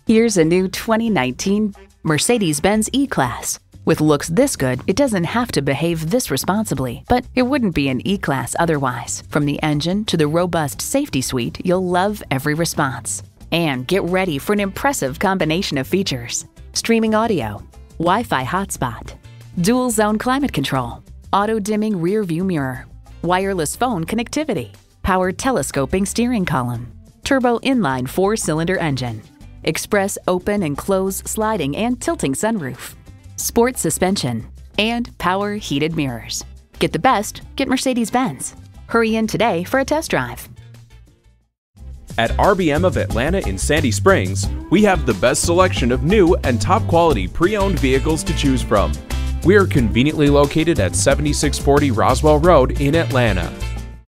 Here's a new 2019 Mercedes-Benz E-Class. With looks this good, it doesn't have to behave this responsibly, but it wouldn't be an E-Class otherwise. From the engine to the robust safety suite, you'll love every response. And get ready for an impressive combination of features: streaming audio, Wi-Fi hotspot, dual zone climate control, auto-dimming rear view mirror, wireless phone connectivity, power telescoping steering column, turbo inline 4-cylinder engine, express open and close sliding and tilting sunroof, sport suspension, and power heated mirrors. Get the best, get Mercedes-Benz. Hurry in today for a test drive. At RBM of Atlanta in Sandy Springs, we have the best selection of new and top quality pre-owned vehicles to choose from. We are conveniently located at 7640 Roswell Road in Atlanta.